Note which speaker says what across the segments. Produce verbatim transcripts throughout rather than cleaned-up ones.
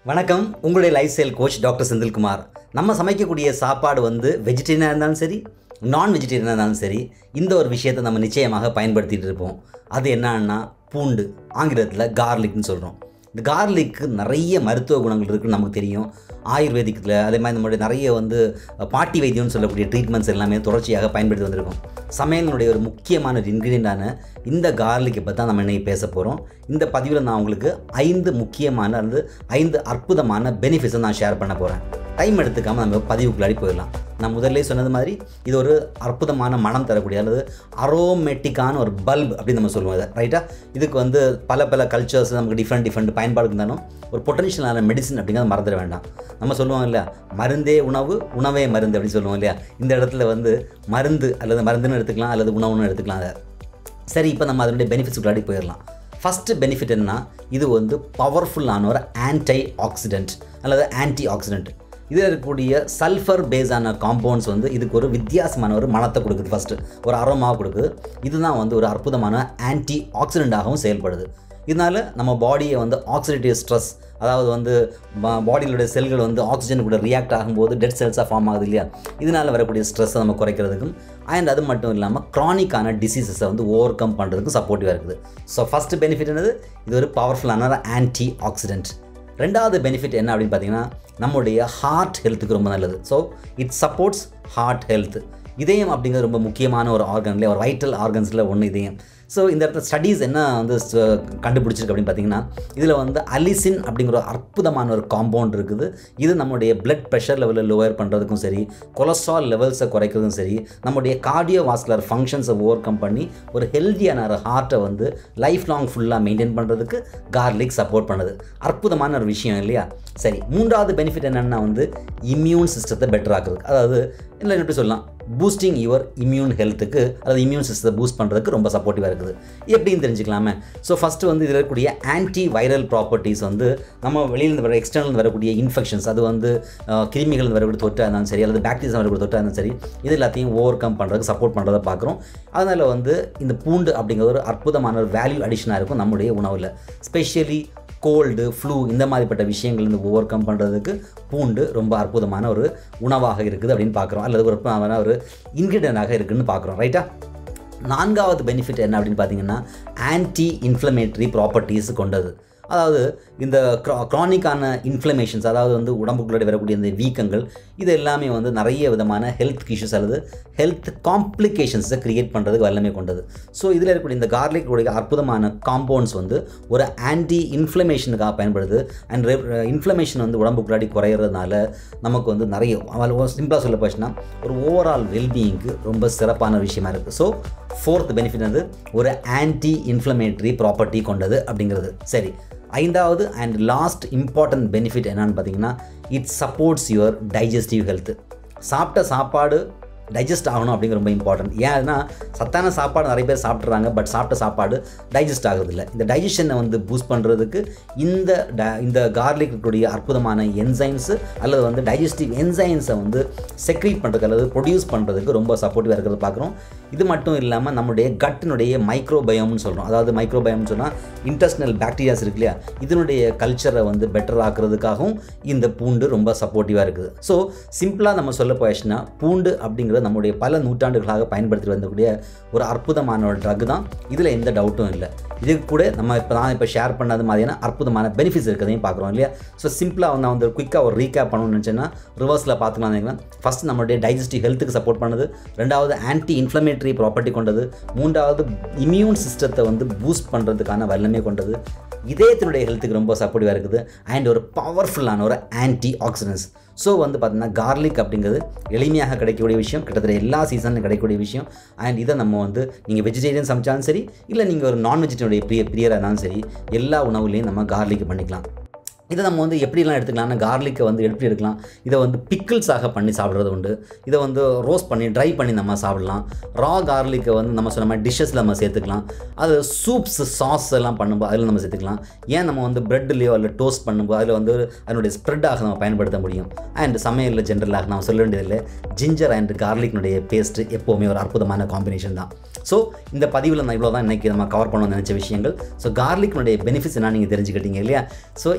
Speaker 1: வணக்கம், உங்களுடைய lifestyle coach doctor Senthil Kumar. நம்ம சமைக்கக்கூடிய சாப்பாடு வந்து வெஜிடேரியனாக இருந்தாலும் சரி, நான் வெஜிடேரியனாக இருந்தாலும் சரி, இந்த ஒரு விஷயத்தை நம்ம நிச்சயமாக பயன்படுத்திகிட்டு இருப்போம். அது என்னன்னா பூண்டு, ஆங்கிலத்தில் கார்லிக்னு சொல்கிறோம். இந்த கார்லிக்கு நிறைய மருத்துவ குணங்கள் இருக்குன்னு நமக்கு தெரியும். ஆயுர்வேதிக்கில் அதே மாதிரி நம்மளுடைய நிறைய வந்து பாட்டி வைத்தியம்னு சொல்லக்கூடிய ட்ரீட்மெண்ட்ஸ் எல்லாமே தொடர்ச்சியாக பயன்படுத்தி வந்திருக்கோம். சமையலினுடைய ஒரு முக்கியமான ஒரு இன்க்ரீடியண்டான இந்த கார்லிக்கை பற்றி தான் நம்ம இன்னைக்கு பேச போகிறோம். இந்த பதிவில் நான் உங்களுக்கு ஐந்து முக்கியமான அல்லது ஐந்து அற்புதமான பெனிஃபிட்ஸை நான் ஷேர் பண்ண போகிறேன். டைம் எடுத்துக்காமல் நம்ம பதிவுக்குள்ளாடி போயிடலாம். நான் முதல்ல சொன்னது மாதிரி இது ஒரு அற்புதமான மனம் தரக்கூடிய அல்லது அரோமேட்டிக்கான ஒரு பல்ப் அப்படின்னு நம்ம சொல்லுவோம். இதை ரைட்டாக இதுக்கு வந்து பல பல கல்ச்சர்ஸ் நமக்கு டிஃப்ரெண்ட் டிஃப்ரெண்ட் பயன்பாடு இருந்தாலும் ஒரு பொட்டன்ஷியலான மெடிசன் அப்படிங்கிறத மறந்துட வேண்டாம். நம்ம சொல்லுவோம் இல்லையா, மருந்தே உணவு, உணவே மருந்து அப்படின்னு சொல்லுவோம் இல்லையா. இந்த இடத்துல வந்து மருந்து அல்லது மருந்துன்னு எடுத்துக்கலாம் அல்லது உணவுன்னு எடுத்துக்கலாம். அதை சரி, இப்போ நம்ம அதனுடைய பெனிஃபிட்ஸுக்குள்ளாடி போயிடலாம். ஃபஸ்ட்டு பெனிஃபிட் என்னன்னா, இது வந்து பவர்ஃபுல்லான ஒரு ஆன்டி ஆக்சிடென்ட் அல்லது ஆன்டி ஆக்சிடென்ட். இதில் இருக்கக்கூடிய சல்ஃபர் பேஸான காம்பவுண்ட்ஸ் வந்து இதுக்கு ஒரு வித்தியாசமான ஒரு மனத்தை கொடுக்குது. ஃபஸ்ட்டு ஒரு அரோமாவை கொடுக்குது. இதுதான் வந்து ஒரு அற்புதமான ஆன்டி ஆக்சிடெண்ட்டாகவும் செயல்படுது. இதனால் நம்ம பாடியை வந்து ஆக்சிடேட்டிவ் ஸ்ட்ரெஸ், அதாவது வந்து பாடியிலுடைய செல்கள் வந்து ஆக்சிஜன் கூட ரியாக்ட் ஆகும்போது டெட் செல்ஸாக ஃபார்ம் ஆகுது இல்லையா, இதனால் வரக்கூடிய ஸ்ட்ரெஸ்ஸை நம்ம குறைக்கிறதுக்கும் அண்ட் அது மட்டும் இல்லாமல் க்ரானிக்கான டிசீசஸை வந்து ஓவர் கம் பண்ணுறதுக்கும் சப்போர்ட்டிவாக இருக்குது. ஸோ ஃபஸ்ட்டு பெனிஃபிட் என்னது, இது ஒரு பவர்ஃபுல்லான ஆன்டி ஆக்சிடென்ட். ரெண்டாவது பெனிஃபிட் என்ன அப்படின்னு பார்த்தீங்கன்னா, நம்முடைய ஹார்ட் ஹெல்த்துக்கு ரொம்ப நல்லது. So it supports heart health. இதயம் அப்படிங்கிறது ரொம்ப முக்கியமான ஒரு ஆர்கன்ல, ஒரு வைட்டல் ஆர்கன்ஸில் ஒன்று இதயம். ஸோ இந்த இடத்துல ஸ்டடீஸ் என்ன வந்து கண்டுபிடிச்சிருக்கு அப்படின்னு பார்த்தீங்கன்னா, இதில் வந்து அலிசின் அப்படிங்கிற ஒரு அற்புதமான ஒரு காம்பவுண்ட் இருக்குது. இது நம்முடைய பிளட் ப்ரெஷர் லெவலில் லோயர் பண்ணுறதுக்கும் சரி, கொலஸ்ட்ரால் லெவல்ஸை குறைக்கிறதும் சரி, நம்முடைய கார்டியோ வாஸ்குலர் ஃபங்க்ஷன்ஸை ஓவர் கம் பண்ணி ஒரு ஹெல்த்தியான ஒரு ஹார்ட்டை வந்து லைஃப் லாங் ஃபுல்லாக மெயின்டைன் பண்ணுறதுக்கு கார்லிக் சப்போர்ட் பண்ணுது. அற்புதமான ஒரு விஷயம் இல்லையா. சரி, மூன்றாவது பெனிஃபிட் என்னென்னா வந்து இம்யூன் சிஸ்டத்தை பெட்டர் ஆக்குறது. அதாவது இல்லை எப்படி சொல்லலாம், பூஸ்டிங் யுவர் இம்யூன் ஹெல்த்துக்கு அதாவது இம்யூன் சிஸ்டத்தை பூஸ்ட் பண்ணுறதுக்கு ரொம்ப சப்போர்ட்டிவாக இருக்குது. எப்படின்னு தெரிஞ்சுக்கலாமே. ஸோ ஃபஸ்ட்டு வந்து இதில் இருக்கக்கூடிய ஆன்டி வைரல் ப்ராப்பர்ட்டிஸ் வந்து நம்ம வெளியிலேருந்து வர எக்ஸ்டர்னல் வரக்கூடிய இன்ஃபெக்ஷன்ஸ், அது வந்து கிருமிகள் வரக்கூடிய தொற்றாக இருந்தாலும் சரி அல்லது பாக்டீரியா வரக்கூடிய தொற்றாக இருந்தாலும் சரி, இது எல்லாத்தையும் ஓவர் கம் பண்ணுறதுக்கு சப்போர்ட் பண்ணுறதை பார்க்குறோம். அதனால் வந்து இந்த பூண்டு அப்படிங்கிற ஒரு அற்புதமான ஒரு வேல்யூ அடிஷனாக இருக்கும் நம்முடைய உணவில். ஸ்பெஷலி கோல்டு, ஃப்ளூ இந்த மாதிரிப்பட்ட விஷயங்கள் வந்து ஓவர் கம் பண்ணுறதுக்கு பூண்டு ரொம்ப அற்புதமான ஒரு உணவாக இருக்குது அப்படின்னு பார்க்குறோம், அல்லது ஒரு அற்புதமான ஒரு இன்க்ரீடியண்டாக இருக்குதுன்னு பார்க்குறோம். ரைட்டா. நான்காவது பெனிஃபிட் என்ன அப்படின்னு பார்த்தீங்கன்னா, ஆன்டி இன்ஃப்ளமேட்டரி ப்ராப்பர்ட்டிஸ் கொண்டது. அதாவது இந்த க்ரா க்ரானிக்கான இன்ஃப்ளமேஷன்ஸ், அதாவது வந்து உடம்புக்குள்ளே வரக்கூடிய இந்த வீக்கங்கள், இது எல்லாமே வந்து நிறைய விதமான ஹெல்த் இஷ்யூஸ் அல்லது ஹெல்த் காம்ப்ளிகேஷன்ஸை க்ரியேட் பண்ணுறதுக்கு வல்லமை கொண்டது. ஸோ இதில் இருக்கக்கூடிய இந்த கார்லிக்குடைய அற்புதமான காம்பவுண்ட்ஸ் வந்து ஒரு ஆன்டி இன்ஃப்ளமேஷனுக்காக பயன்படுது. அண்ட் இன்ஃப்ளமேஷன் வந்து உடம்புக்குள்ளாடி குறையிறதுனால நமக்கு வந்து நிறைய சிம்பிளாக சொல்ல போச்சுன்னா ஒரு ஓவரால் வெல்பீயிங்க்கு ரொம்ப சிறப்பான விஷயமா இருக்குது. ஸோ ஃபோர்த் பெனிஃபிட் வந்து ஒரு ஆன்டி இன்ஃப்ளமேட்டரி ப்ராப்பர்ட்டி கொண்டது அப்படிங்கிறது. சரி, ஐந்தாவது அண்ட் லாஸ்ட் இம்பார்ட்டன்ட் பெனிஃபிட் என்னன்னு பார்த்தீங்கன்னா, it supports your digestive health. சாப்பிட்ட சாப்பாடு டைஜஸ்ட் ஆகணும் அப்படிங்கிற ரொம்ப இம்பார்ட்டன்ட். ஏன்னா சத்தான சாப்பாடு நிறைய பேர் சாப்பிட்றாங்க, பட் சாப்பிட்ட சாப்பாடு டைஜஸ்ட் ஆகுறதில்லை. இந்த டைஜஷனை வந்து பூஸ்ட் பண்ணுறதுக்கு இந்த ட இந்த கார்லிக்குடைய அற்புதமான என்சைம்ஸு அல்லது வந்து டைஜஸ்டிவ் என்சைம்ஸை வந்து செக்ரீட் பண்ணுறதுக்கு அல்லது ப்ரொடியூஸ் பண்ணுறதுக்கு ரொம்ப சப்போர்ட்டிவாக இருக்கிறத பார்க்குறோம். இது மட்டும் இல்லாமல் நம்முடைய கட்டினுடைய மைக்ரோபயோம்னு சொல்கிறோம். அதாவது மைக்ரோபயோம்னு சொன்னால் இன்டெஸ்டினல் பாக்டீரியாஸ் இருக்கு இல்லையா, இதனுடைய கல்ச்சரை வந்து பெட்டர் ஆக்குறதுக்காகவும் இந்த பூண்டு ரொம்ப சப்போர்ட்டிவாக இருக்குது. ஸோ சிம்பிளாக நம்ம சொல்ல போயிடுச்சுன்னா, பூண்டு அப்படிங்கிற நம்முடைய பல நூற்றாண்டுகளாக பயன்படுத்தி வந்தக்கூடிய ஒரு அற்புதமான ஒரு ட்ரக் தான். இதில் எந்த டவுட்டும் இல்லை. இதுக்கு கூட நம்ம இப்போ நான் இப்போ ஷேர் பண்ணது மாதிரியான அற்புதமான பெனிஃபிட்ஸ் இருக்கிறதையும் பார்க்குறோம் இல்லையா. ஸோ சிம்பிளாக வந்து வந்து குயிக்காக ஒரு ரீகேப் பண்ணணும்னு நினச்சேன்னா ரிவர்ஸில் பார்த்துக்கலாம். ஃபஸ்ட் நம்மளுடைய டைஜஸ்டிவ் ஹெல்த்துக்கு சப்போர்ட் பண்ணுது. ரெண்டாவது ஆன்டி இன்ஃப்ளமேட்டரி ப்ராப்பர்ட்டி கொண்டது. மூன்றாவது இம்யூன் சிஸ்டத்தை வந்து பூஸ்ட் பண்ணுறதுக்கான வல்லமை கொண்டது. இதயத்தினுடைய ஹெல்த்துக்கு ரொம்ப சப்போர்ட்டிவாக இருக்குது. அண்ட் ஒரு பவர்ஃபுல்லான ஒரு ஆன்டி ஆக்சிடென்ட்ஸ். ஸோ வந்து பார்த்தீங்கன்னா கார்லிக் அப்படிங்கிறது எளிமையாக கிடைக்கக்கூடிய விஷயம், கிட்டத்தட்ட எல்லா சீசனும் கிடைக்கக்கூடிய விஷயம். அண்ட் இதை நம்ம வந்து நீங்கள் வெஜிடேரியன் சமைச்சாலும் சரி, இல்லை நீங்கள் ஒரு நான் வெஜிடேரியனுடைய பிரிய பிரியராக இருந்தாலும் சரி, எல்லா உணவுலையும் நம்ம கார்லிக் பண்ணிக்கலாம். இதை நம்ம வந்து எப்படிலாம் எடுத்துக்கலாம்னா, கார்லிக்கை வந்து எப்படி எடுக்கலாம், இதை வந்து பிக்கிள்ஸாக பண்ணி சாப்பிட்றது உண்டு. இதை வந்து ரோஸ்ட் பண்ணி ட்ரை பண்ணி நம்ம சாப்பிடலாம். ரா கார்லிக்கை வந்து நம்ம சொன்ன மாதிரி டிஷ்ஷஸில் நம்ம சேர்த்துக்கலாம். அது சூப்ஸ் சாஸ் எல்லாம் பண்ணும்போது அதில் நம்ம சேர்த்துக்கலாம். ஏன் நம்ம வந்து ப்ரெட்லேயோ அதில் டோஸ்ட் பண்ணும்போது அதில் வந்து அதனுடைய ஸ்ப்ரெட்டாக நம்ம பயன்படுத்த முடியும். அண்ட் சமையலில் ஜென்ரலாக நம்ம சொல்ல வேண்டியதில்லை, ஜிஞ்சர் அண்ட் கார்லிக்னுடைய பேஸ்ட்டு எப்போவுமே ஒரு அற்புதமான காம்பினேஷன் தான். ஸோ இந்த பதிவில் நான் இவ்வளோ தான் இன்றைக்கி நம்ம கவர் பண்ணணும்னு நினச்ச விஷயங்கள். ஸோ கார்லிக்னுடைய பெனிஃபிட்ஸ் என்ன நீங்கள் தெரிஞ்சுக்கிட்டீங்க இல்லையா. ஸோ இன்னும் ஒரு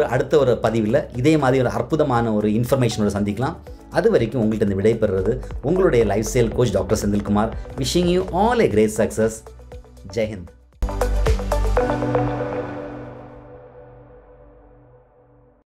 Speaker 1: ஒரு அடுத்த ஒரு பதிவில் இதே மாதிரி ஒரு அற்புதமான ஒரு இன்ஃபர்மேஷனோட சந்திக்கலாம். அது வரைக்கும் உங்கள்கிட்ட இந்த விடைபெறுறது உங்களுடைய lifestyle coach doctor Senthilkumar. Wishing you all a great success. ஜெய் ஹிந்த்.